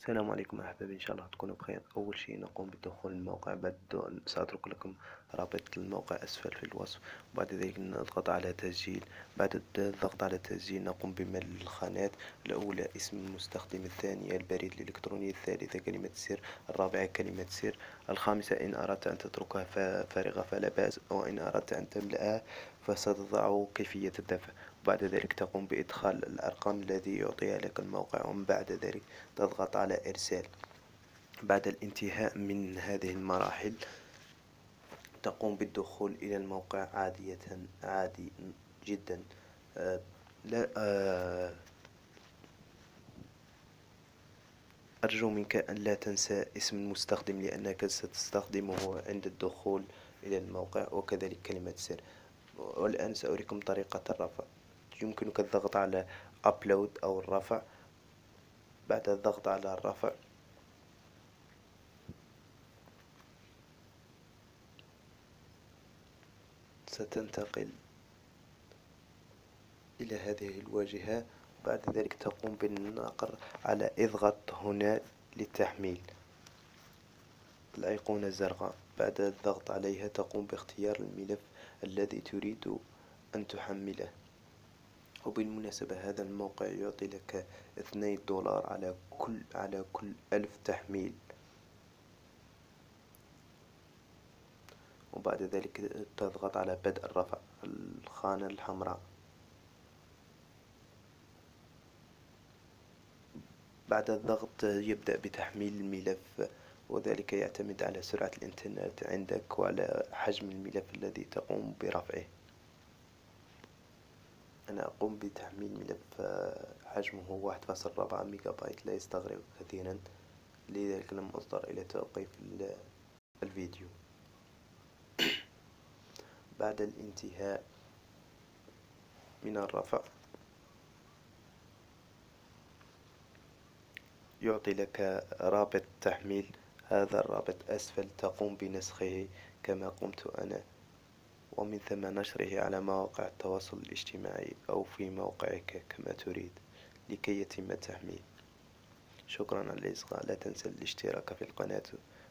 السلام عليكم أحبابي، إن شاء الله تكونوا بخير. أول شيء نقوم بدخول الموقع، سأترك لكم رابط الموقع أسفل في الوصف. وبعد ذلك نضغط على تسجيل. بعد الضغط على التسجيل نقوم بملء الخانات: الأولى اسم المستخدم، الثانية البريد الإلكتروني، الثالثة كلمة السر، الرابعة كلمة سر، الخامسة إن أردت أن تتركها فارغة فلا بأس، وإن أردت أن تملأها فستضع كيفية الدفع. وبعد ذلك تقوم بإدخال الأرقام الذي يعطيها لك الموقع، ومن بعد ذلك تضغط على إرسال. بعد الانتهاء من هذه المراحل تقوم بالدخول إلى الموقع عادي جدا. آه، لا أرجو منك أن لا تنسى اسم المستخدم لأنك ستستخدمه عند الدخول إلى الموقع، وكذلك كلمة سر. والآن سأريكم طريقة الرفع. يمكنك الضغط على Upload أو الرفع. بعد الضغط على الرفع ستنتقل إلى هذه الواجهة. بعد ذلك تقوم بالنقر على اضغط هنا للتحميل، الأيقونة الزرقاء. بعد الضغط عليها تقوم باختيار الملف الذي تريد أن تحمله. وبالمناسبة هذا الموقع يعطي لك $2 على كل 1000 تحميل. وبعد ذلك تضغط على بدء الرفع، الخانة الحمراء. بعد الضغط يبدأ بتحميل الملف، وذلك يعتمد على سرعة الإنترنت عندك وعلى حجم الملف الذي تقوم برفعه. أنا أقوم بتحميل ملف حجمه 1.4 ميجا بايت، لا يستغرق كثيرا، لذلك لم أضطر إلى توقيف الفيديو. بعد الانتهاء من الرفع يعطي لك رابط تحميل. هذا الرابط أسفل، تقوم بنسخه كما قمت أنا، ومن ثم نشره على مواقع التواصل الاجتماعي أو في موقعك كما تريد لكي يتم التحميل. شكرا على الإصغاء. لا تنسى الاشتراك في القناة